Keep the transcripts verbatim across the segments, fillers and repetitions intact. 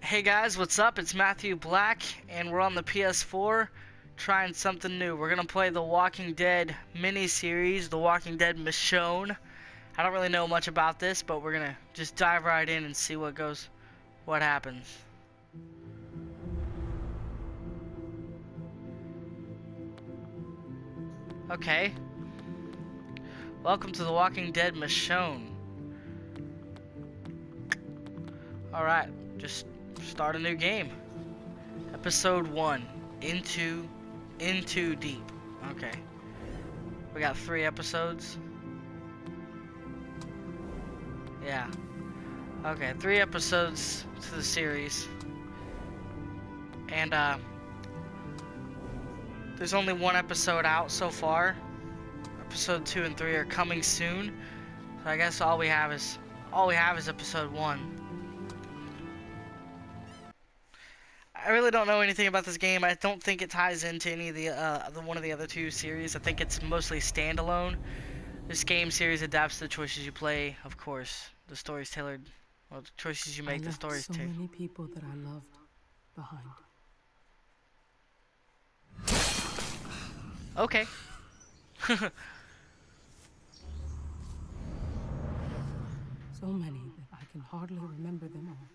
Hey guys, what's up? It's Matthew Black, and we're on the P S four trying something new. We're gonna play the Walking Dead miniseries, The Walking Dead Michonne. I don't really know much about this, but we're gonna just dive right in and see what goes, what happens. Okay. Welcome to The Walking Dead Michonne. Alright, just start a new game. Episode one. Into Into Deep. Okay. We got three episodes. Yeah. Okay, three episodes to the series. And uh there's only one episode out so far. Episode two and three are coming soon. So I guess all we have is all we have is episode one. I really don't know anything about this game. I don't think it ties into any of the, uh, the one of the other two series. I think it's mostly standalone. This game series adapts to the choices you play, of course. The story's tailored. Well, the choices you make, the story's tailored. so many people that I loved behind. Okay. So many that I can hardly remember them all.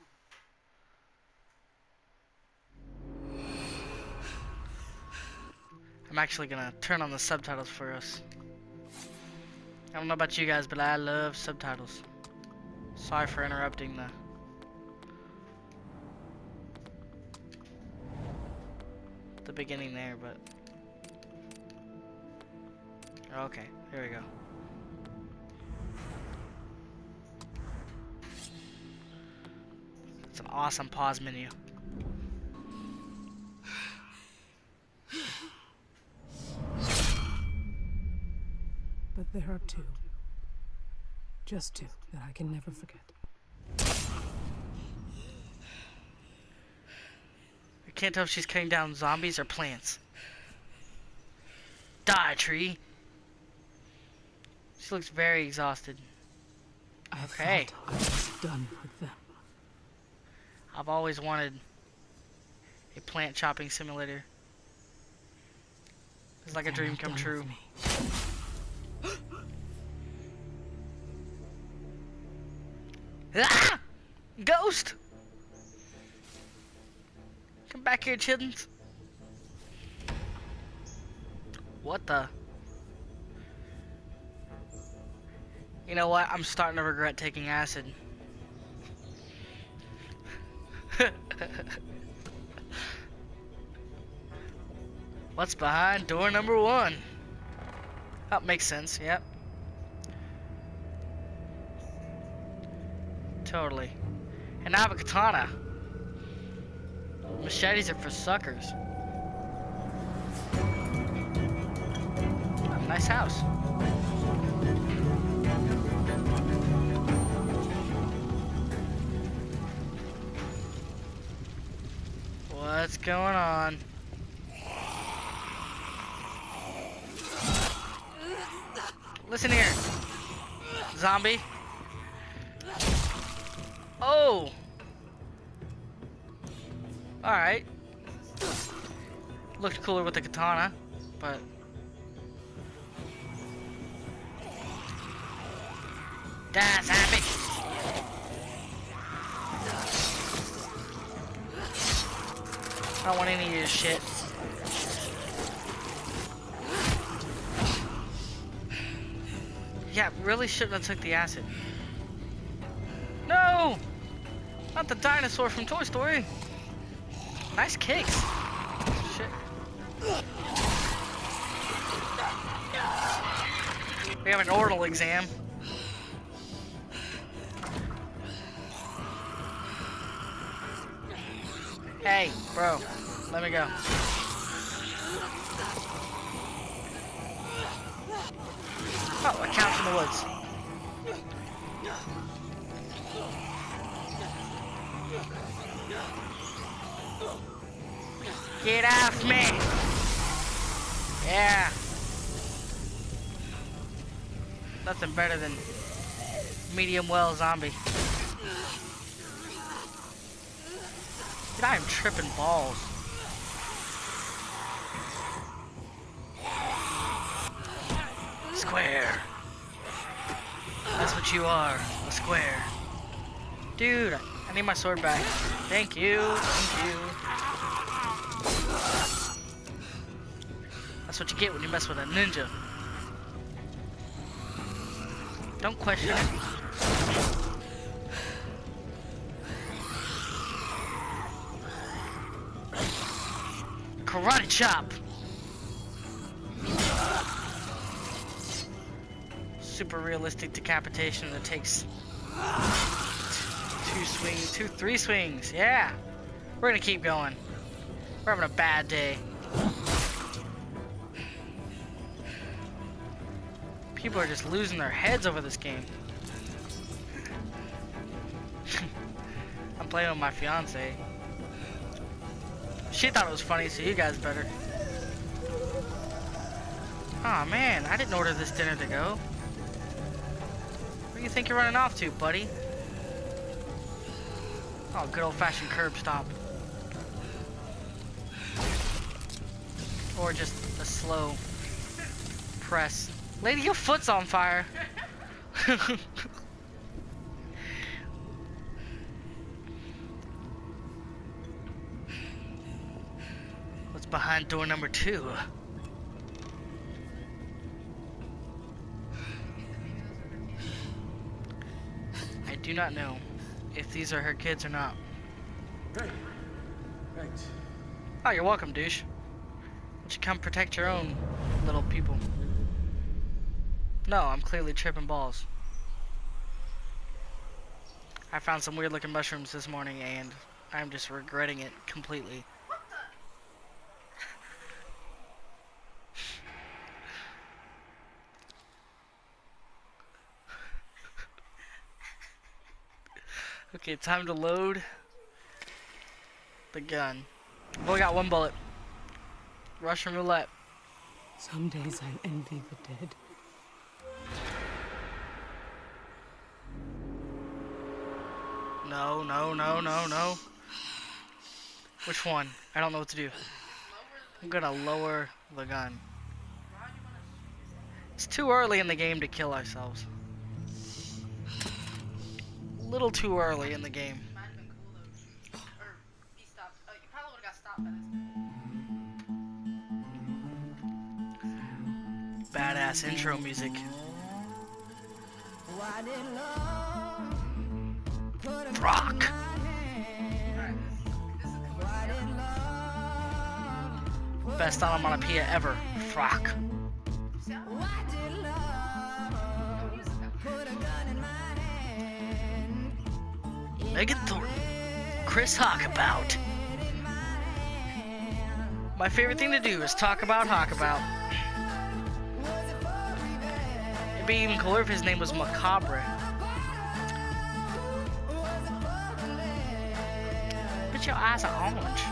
I'm actually gonna turn on the subtitles for us. I don't know about you guys, but I love subtitles. Sorry for interrupting the... the beginning there, but... Okay, here we go. It's an awesome pause menu. But there are two. Just two that I can never forget. I can't tell if she's cutting down zombies or plants. Die, tree! She looks very exhausted. I Okay. thought I was done with them. I've always wanted a plant chopping simulator. It's like a dream come true. Ah! Ghost! Come back here, children. What the? You know what? I'm starting to regret taking acid. What's behind door number one? That makes sense, yep. Totally. And I have a katana. Machetes are for suckers. Oh, nice house. What's going on? Listen here, zombie. Oh! Alright. Looked cooler with the katana, but... Die, zombie! I don't want any of your shit. Yeah, really shouldn't have took the acid. No! Not the dinosaur from Toy Story. Nice kicks. Shit. We have an oral exam. Hey, bro. Let me go. Oh, a couch in the woods. Get off me! Yeah. Nothing better than medium well zombie. Dude, I am tripping balls. Square. That's what you are, a square. Dude, I need my sword back. Thank you, thank you. That's what you get when you mess with a ninja. Don't question it. Karate chop. Super realistic decapitation that takes two swings, two, three swings. Yeah, we're gonna keep going. We're having a bad day. People are just losing their heads over this game. I'm playing with my fiance. She thought it was funny, so you guys better. Aw, man, I didn't order this dinner to go. Where do you think you're running off to, buddy? Oh, good old-fashioned curb stop. Or just a slow press. Lady, your foot's on fire. What's behind door number two? I do not know if these are her kids or not. Hey, thanks. Oh, you're welcome, douche. Why don't you come protect your own little people? No, I'm clearly tripping balls. I found some weird looking mushrooms this morning and I'm just regretting it completely. Okay, time to load the gun. I've only got one bullet. Russian roulette. Some days I envy the dead. No, no, no, no, no. Which one? I don't know what to do. I'm gonna lower the gun. It's too early in the game to kill ourselves. A little too early in the game. Badass intro music. Rock. Best onomatopoeia ever. Frock. Megan Thornton. Chris Hawkabout. My favorite thing to do is talk about Hawkabout. It'd be even cooler if his name was Macabre. But your eyes are orange.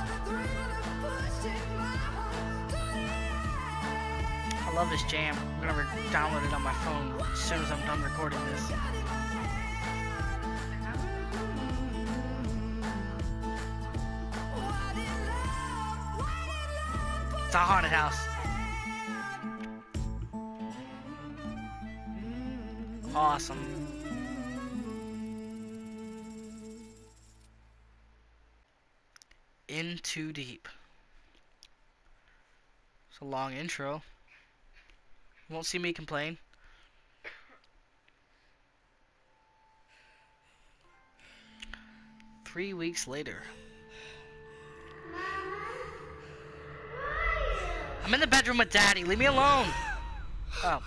I love this jam. I'm gonna download it on my phone as soon as I'm done recording this. It's a haunted house. Awesome. In Too Deep. It's a long intro. You won't see me complain. Three weeks later. I'm in the bedroom with Daddy. Leave me alone. Oh.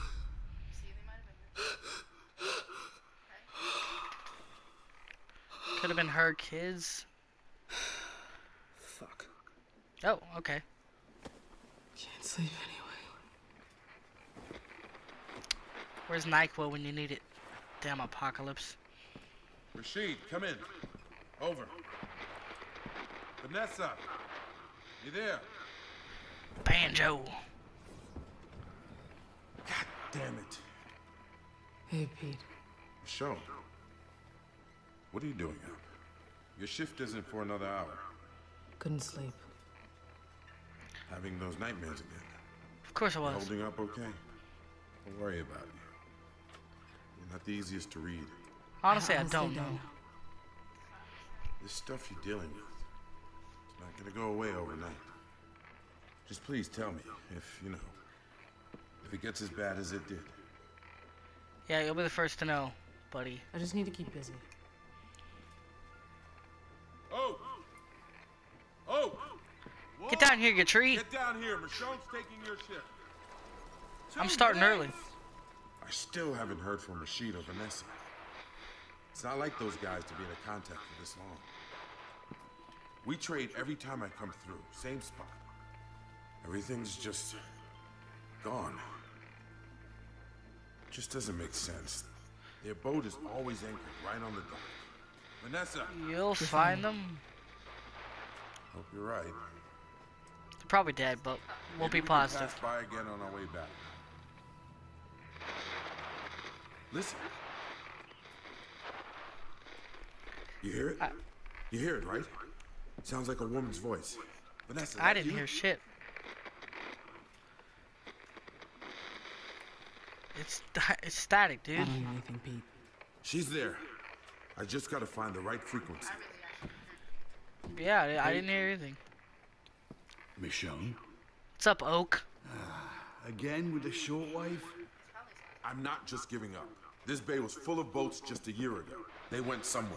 Could have been her kids. Fuck. Oh, okay. Can't sleep anyway. Where's NyQuil when you need it? Damn apocalypse. Rashid, come in. Over. Vanessa, you there? Banjo. God damn it. Hey, Pete. Michonne, what are you doing up? Your shift isn't for another hour. Couldn't sleep. Having those nightmares again. Of course I was. Holding up okay? Don't worry about you. You're not the easiest to read. Honestly, I Honestly, don't don't. know. This stuff you're dealing with, it's not gonna go away overnight. Just please tell me if, you know, if it gets as bad as it did. Yeah, you'll be the first to know, buddy. I just need to keep busy. Oh! Oh! Get down here, you tree. Get down here. Michonne's taking your shift. I'm starting early. I still haven't heard from Rashid or Vanessa. It's not like those guys to be in a contact for this long. We trade every time I come through. Same spot. Everything's just gone. Just doesn't make sense. Their boat is always anchored right on the dock. Vanessa! You'll find them. Hope you're right. They're probably dead, but we'll Maybe be we can positive. pass by again on our way back. Listen. You hear it? I- You hear it, right? Sounds like a woman's voice. Vanessa, I that didn't you? hear shit. It's it's static, I dude. don't hear anything, Pete. She's there. I just gotta find the right frequency. Yeah, I, I didn't hear anything. Michonne? What's up, Oak? Again with the shortwave? I'm not just giving up. This bay was full of boats just a year ago. They went somewhere.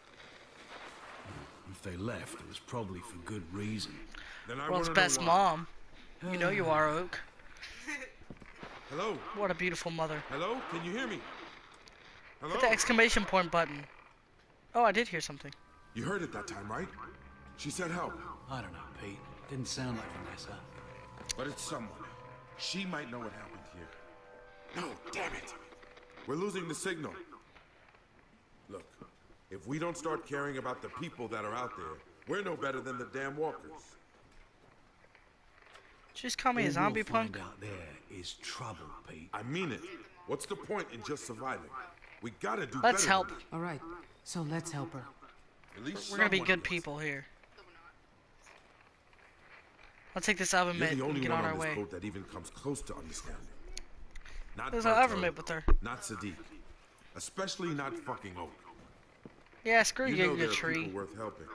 If they left, it was probably for good reason. Then I World's wanna know best why. mom. You know you are, Oak. Hello? What a beautiful mother. Hello? Can you hear me? Hello? Hit the exclamation point button. Oh, I did hear something. You heard it that time, right? She said help. I don't know, Pete. Didn't sound like Vanessa. But it's someone. She might know what happened here. No, damn it. We're losing the signal. Look, if we don't start caring about the people that are out there, we're no better than the damn walkers. Just call me a All zombie we'll find punk. out there is trouble, Pete. I mean it. What's the point in just surviving? We gotta do Let's better help. than All right, so let's help her. that. At least We're gonna be someone good is. people here. Let's take this oven You're mitt the and only get one on on our this way. boat that even comes close to understanding. Not There's an TellTale, oven mitt with her. Not Sadiq. Especially not fucking Oak. Yeah, screw You you, know you there are tree. people worth helping.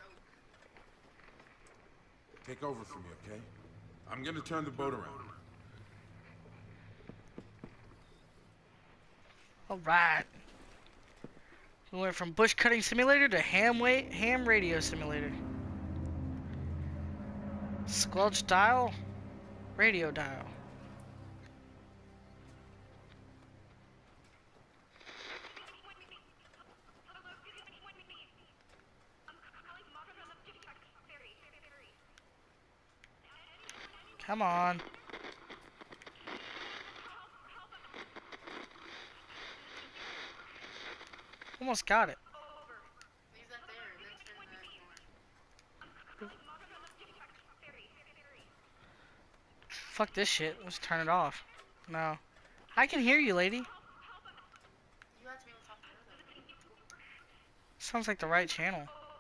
Take over for me, okay? I'm gonna turn the boat around. All right. We went from bush cutting simulator to ham wait ham radio simulator. Squelch dial, radio dial. Come on. Almost got it. Fuck this shit. Let's turn it off. No. I can hear you, lady. Sounds like the right channel.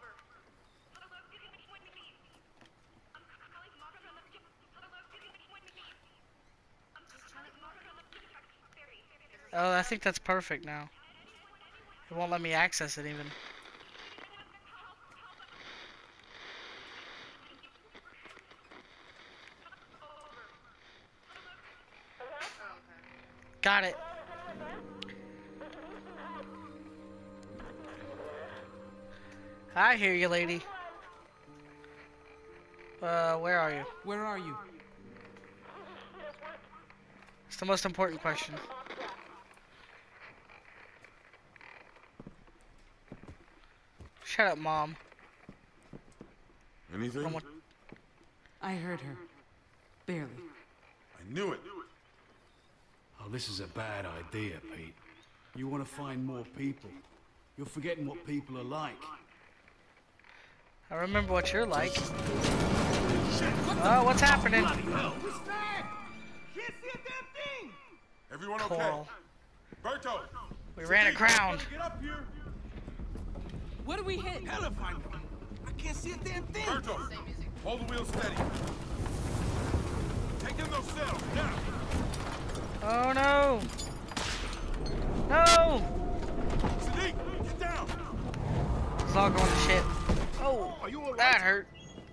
Oh, I think that's perfect now. It won't let me access it even. Got it. I hear you, lady. Uh, where are you? Where are you? It's the most important question. Shut up, Mom. Anything? I want- I heard her. Barely. I knew it. Oh, this is a bad idea, Pete. You want to find more people. You're forgetting what people are like. I remember what you're like. Oh, what's happening? Everyone okay? Coral. Berto! We ran aground. Get up here! What do we hit? Hell if I know. I can't see a damn thing. Virgil, hold the wheel steady. Take in those cells, now. Oh no! No! Sadiq, get down. It's all going to shit. Oh, Are you all right? that hurt.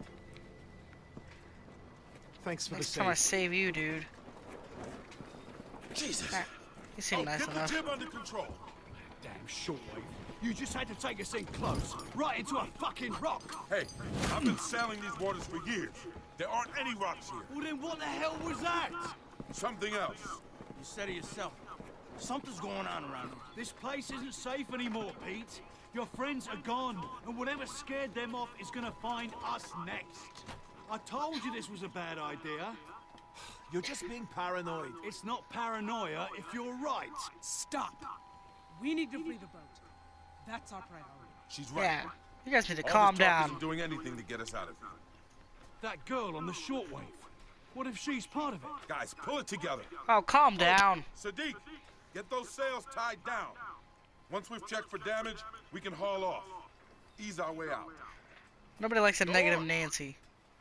Thanks for Next the time I save. save you, dude. Jesus. Ah, you seem Oh, nice get enough. the jib under control. Damn shortwave. You just had to take us in close, right into a fucking rock. Hey, I've been sailing these waters for years. There aren't any rocks here. Well, then what the hell was that? Something else. You said it yourself. Something's going on around here. This place isn't safe anymore, Pete. Your friends are gone, and whatever scared them off is gonna find us next. I told you this was a bad idea. You're just being paranoid. It's not paranoia if you're right. Stop. We need to free the boat. That's our priority. She's right. Yeah, you guys need to All calm this talk down. isn't doing anything to get us out of here. That girl on the shortwave. What if she's part of it? Guys, pull it together. Oh, calm down. Sadiq, get those sails tied down. Once we've checked for damage, we can haul off. Ease our way out. Nobody likes a negative Nancy.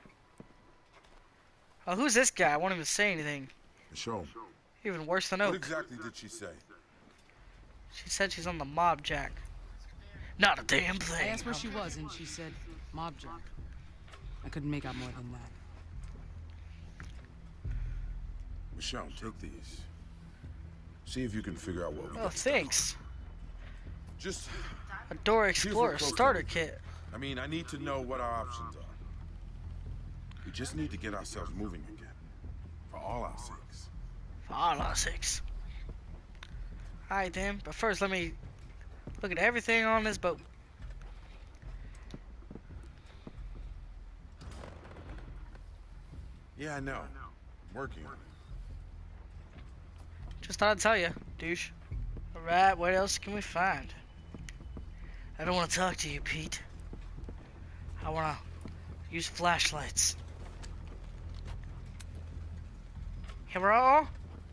Oh, who's this guy? I won't even say anything. Michonne, Even worse than what Oak. exactly did she say? She said she's on the mob jack. Not a damn I thing. asked where she was, and she said, Mob Jack. I couldn't make out more than that. Michonne, take these. See if you can figure out what we Oh, got. thanks. Just, A Dora Here's Explorer what close starter to- kit. I mean, I need to know what our options are. We just need to get ourselves moving again. For all our sakes. For all our sakes. Alright then, but first let me look at everything on this boat. Yeah, I know. I'm working on it. Just thought I'd tell you, douche. Alright, what else can we find? I don't want to talk to you, Pete. I want to use flashlights. Hello?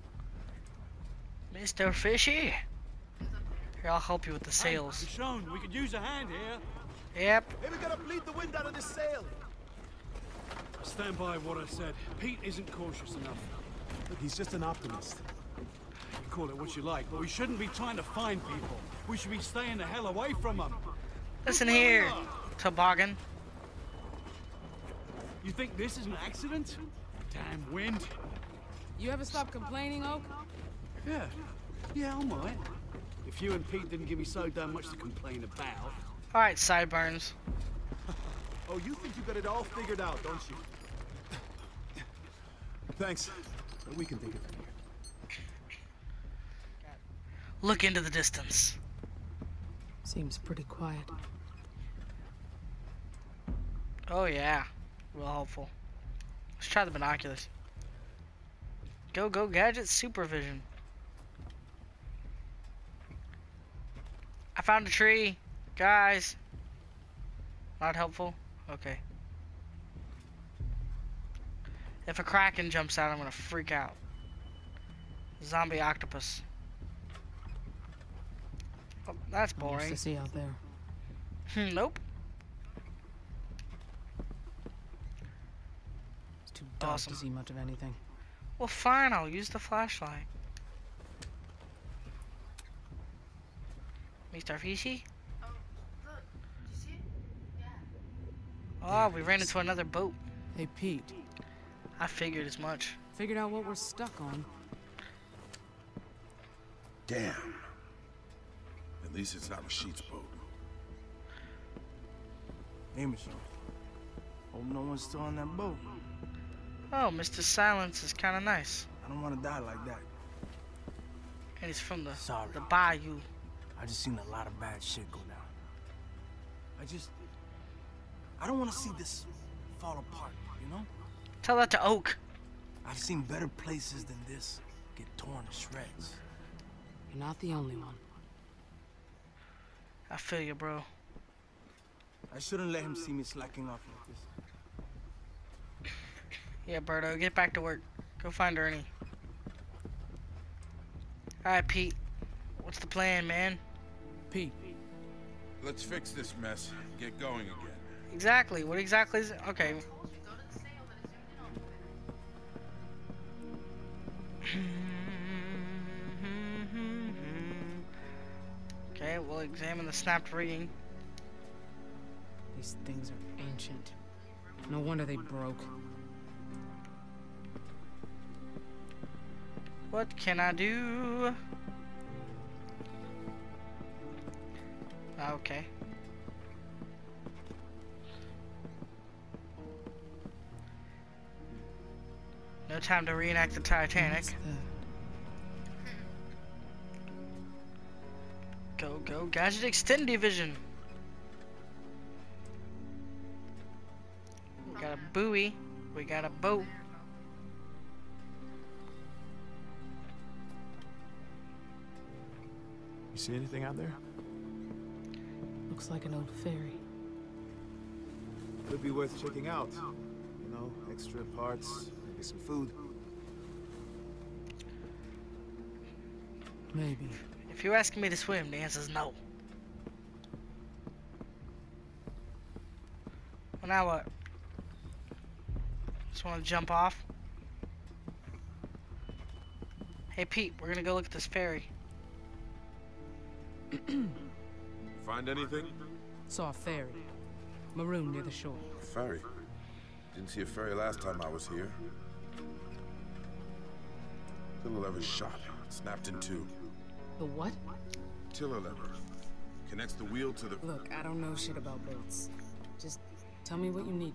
Mister Fishy? Here, I'll help you with the sails. Hey, Michonne, we could use a hand here. Yep. Hey, we gotta bleed the wind out of this sail. I stand by what I said. Pete isn't cautious enough. Look, he's just an optimist. You can call it what you like, but we shouldn't be trying to find people. We should be staying the hell away from them. Listen Look where we here, are. toboggan. You think this is an accident? Damn wind. You ever stop complaining, Oak? Yeah. Yeah, I might. If you and Pete didn't give me so damn much to complain about. Alright, sideburns. Oh, you think you got it all figured out, don't you? Thanks. But we can take it from here. Look into the distance. Seems pretty quiet. Oh yeah, real helpful. Let's try the binoculars. Go, go, gadget supervision. I found a tree, guys. Not helpful? Okay. If a kraken jumps out, I'm gonna freak out. Zombie octopus. Oh, that's Not much boring. to see out there. Hmm, nope. It's too dark Awesome. to see much of anything. Well, fine, I'll use the flashlight. Mister Fishy? Oh, look. Did you see it? Yeah. Oh, we ran into another boat. Hey, Pete. I figured as much. Figured out what we're stuck on. Damn. At least it's not Rashid's boat. Hey, Michonne. Hope no one's still on that boat. Oh, Mister Silence is kind of nice. I don't want to die like that. And he's from the, Sorry. the bayou. I just seen a lot of bad shit go down. I just... I don't want to see this fall apart, you know? Tell that to Oak. I've seen better places than this get torn to shreds. You're not the only one. I feel you, bro. I shouldn't let him see me slacking off like this. Yeah, Berto, get back to work. Go find Ernie. Alright, Pete. What's the plan, man? Pete, Let's fix this mess. Get going again. Exactly. What exactly is it? Okay. Told you, go to the sale that is zoomed in on. Okay, we'll examine the snapped rigging. These things are ancient. No wonder they broke. What can I do? Okay. No time to reenact the Titanic. What's the- Go, go, Gadget Extend Division. We got a buoy. We got a boat. You see anything out there? Looks like an old ferry. Could be worth checking out. You know, extra parts, maybe some food. Maybe. If you're asking me to swim, the answer is no. Well, now what? Just want to jump off? Hey, Pete, we're gonna go look at this ferry. Find anything? Saw a ferry. Maroon near the shore. A ferry? Didn't see a ferry last time I was here. Tiller lever's shot. Snapped in two. The what? Tiller lever. Connects the wheel to the... Look, I don't know shit about boats. Just tell me what you need.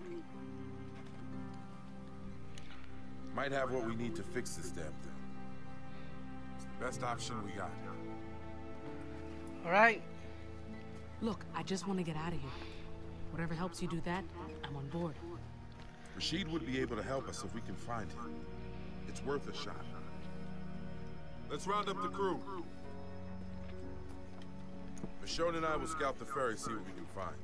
Might have what we need to fix this damn thing. It's the best option we got. Alright. Look, I just want to get out of here. Whatever helps you do that, I'm on board. Rashid would be able to help us if we can find him. It's worth a shot. Let's round up the crew. Michonne and I will scout the ferry, see what we can find.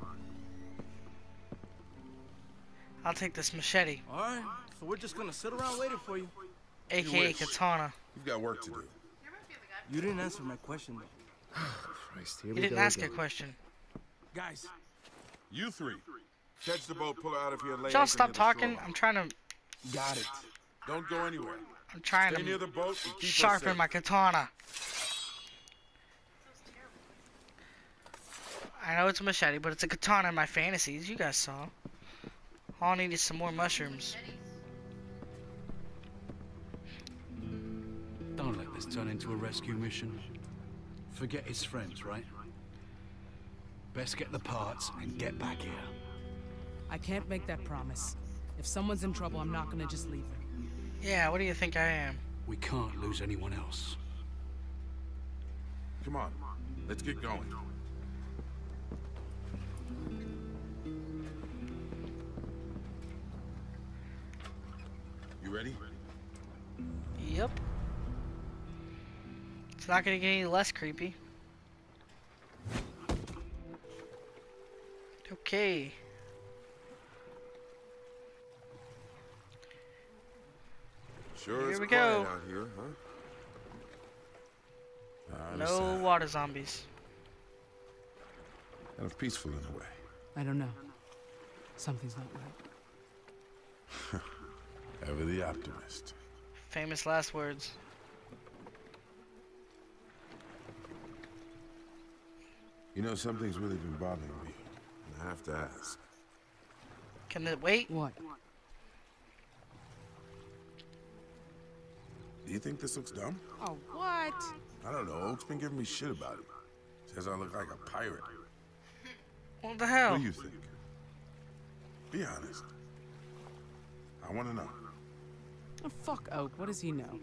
I'll take this machete, Alright, so we're just gonna sit around waiting for you. aka wish. katana. We've got work to do. There must be the guy. You didn't answer my question though. Christ, here You we didn't go ask a again. question. Guys, You three. Catch the boat, pull her out of here, and lay Y'all anchor stop near the talking. shoreline. I'm trying to. got it. Don't go anywhere. I'm trying Stay near to the boat and keep us sharpen safe. my katana. I know it's a machete, but it's a katana in my fantasies. You guys saw. All I need is some more mushrooms. Don't let this turn into a rescue mission. Forget his friends, right? Best get the parts and get back here. I can't make that promise. If someone's in trouble, I'm not gonna just leave them. Yeah, what do you think I am? We can't lose anyone else. Come on, let's get going. You ready? Yep. It's not gonna get any less creepy. Okay. Sure Here is we quiet go. out here, huh? I No understand. water zombies. Kind of peaceful in a way. I don't know. Something's not right. Ever the optimist. Famous last words. You know, something's really been bothering me, and I have to ask. Can it wait? What? Do you think this looks dumb? Oh, what? I don't know. Oak's been giving me shit about it. Says I look like a pirate. What the What hell? do you think? Be honest. I want to know. Oh, fuck Oak. What does he know?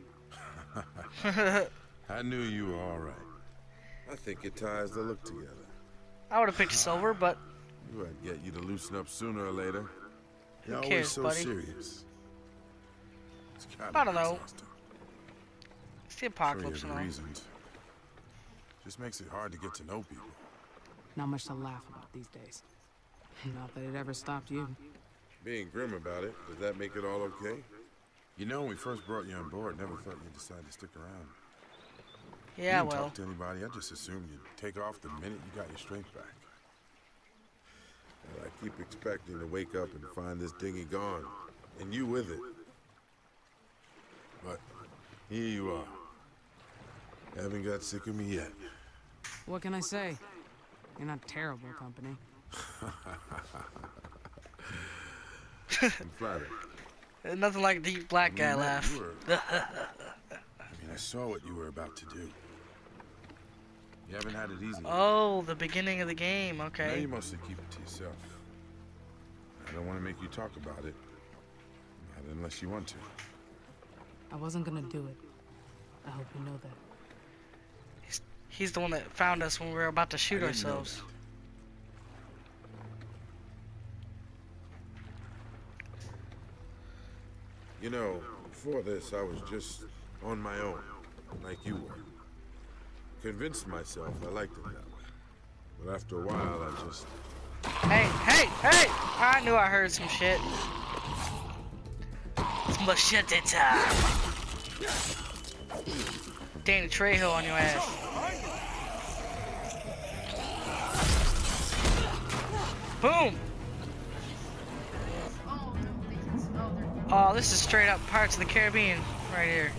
I knew you were all right. I think it ties the look together. I would have picked silver, but You I'd get you to loosen up sooner or later. Who You're cares, always so buddy? serious. It's kind I of don't know. exhausting. it's the Sure, you apocalypse have and all. reasons. Just makes it hard to get to know people. Not much to laugh about these days. Not that it ever stopped you. Being grim about it, does that make it all okay? You know, when we first brought you on board, never thought you'd decide to stick around. Yeah, you didn't well, talk to anybody. I just assumed you'd take off the minute you got your strength back. Well, I keep expecting to wake up and find this dinghy gone, and you with it. But here you are. Haven't got sick of me yet. What can I say? You're not terrible company. I'm flattered. There's nothing like a deep black guy When we met, laugh. you were- I mean, I saw what you were about to do. You haven't had it easy. Oh, the beginning of the game. Now Okay. you mostly keep it to yourself. I don't want to make you talk about it. Not unless you want to. I wasn't gonna do it. I hope you know that. He's, he's the one that found us when we were about to shoot I didn't know ourselves. that. You know, before this, I was just on my own, like you were. Convinced myself I liked it that way. But after a while, I just... Hey, hey, hey! I knew I heard some shit. It's machete time. Danny Trejo on your ass. Boom! Oh, no, they can smell their. Oh, this is straight up Pirates of the Caribbean right here.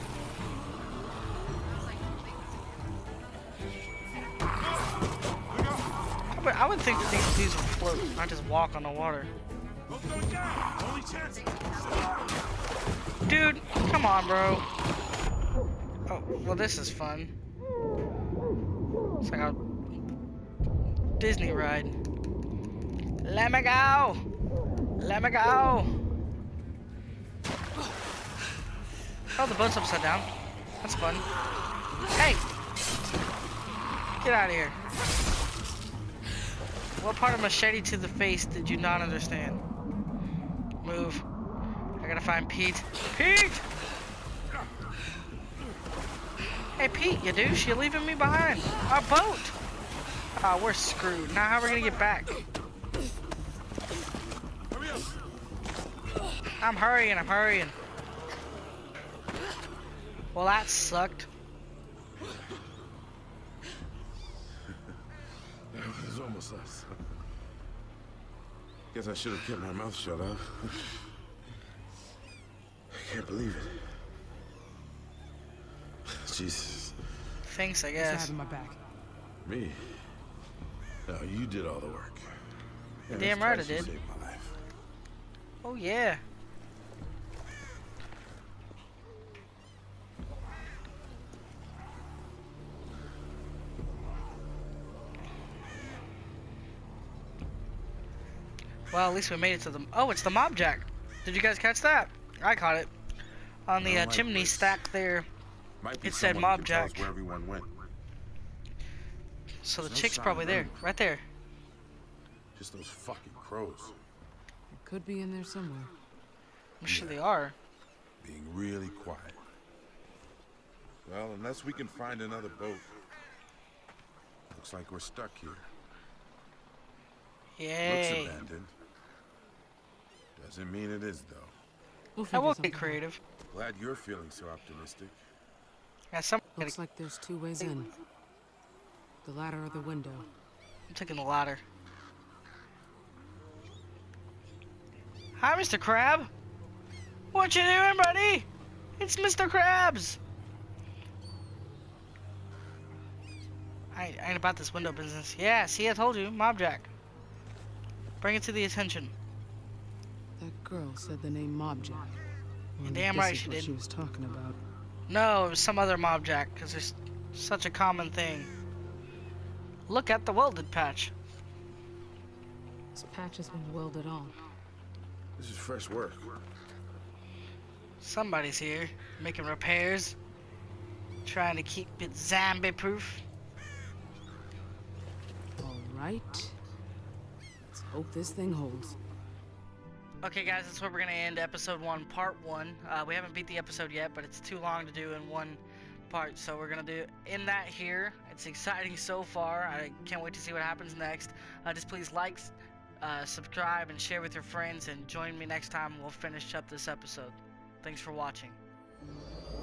I would, I would think that these dudes would float, not just walk on the water. Dude, come on, bro. Oh, well, this is fun. It's like a Disney ride. Let me go! Let me go! Oh, the boat's upside down. That's fun. Hey! Get out of here. What part of machete to the face did you not understand? Move. I gotta find Pete. Pete! Hey, Pete, you douche, you're leaving me behind. Our boat! Oh, we're screwed. Now how are we gonna get back? I'm hurrying, I'm hurrying. Well, that sucked. That was almost us. Guess I should have kept my mouth shut, huh? I can't believe it. Jesus. Thanks, I What's guess. having my back? Me? No, you did all the work. Yeah, Damn that's right I twice you did. saved my life. Oh, yeah. Well, at least we made it to the... Oh, it's the mob jack. Did you guys catch that? I caught it. On the Well, uh, my chimney place. stack there. Might be It said someone who Mob can tell us Jack. where everyone went. So the There's no chick's sign probably of there. anyone. Right there. Just those fucking crows. It could be in there somewhere. I'm sure Yeah. they are. Being really quiet. Well, unless we can find another boat. Looks like we're stuck here. Looks Yay. abandoned. Doesn't mean it is, though. We'll I figure will something get out. creative. Glad you're feeling so optimistic. Yeah, some. Looks like there's two ways in. The ladder or the window. I'm taking the ladder. Hi, Mister Crab. What you doing, buddy? It's Mister Krabs. I ain't, I ain't about this window business. Yeah, see, I told you, Mob Jack. Bring it to the attention. That girl said the name Mob Jack. You're Wonder damn if this right is she what did. she was talking about. No, it was some other Mob Jack, because there's such a common thing. Look at the welded patch. This patch has been welded on. This is fresh work. Somebody's here, making repairs. Trying to keep it zombie-proof. All right. Let's hope this thing holds. Okay, guys, that's where we're gonna end episode one, part one. Uh, we haven't beat the episode yet, but it's too long to do in one part, so we're gonna do in that here. It's exciting so far. I can't wait to see what happens next. Uh, just please like, uh, subscribe, and share with your friends, and join me next time. We'll finish up this episode. Thanks for watching.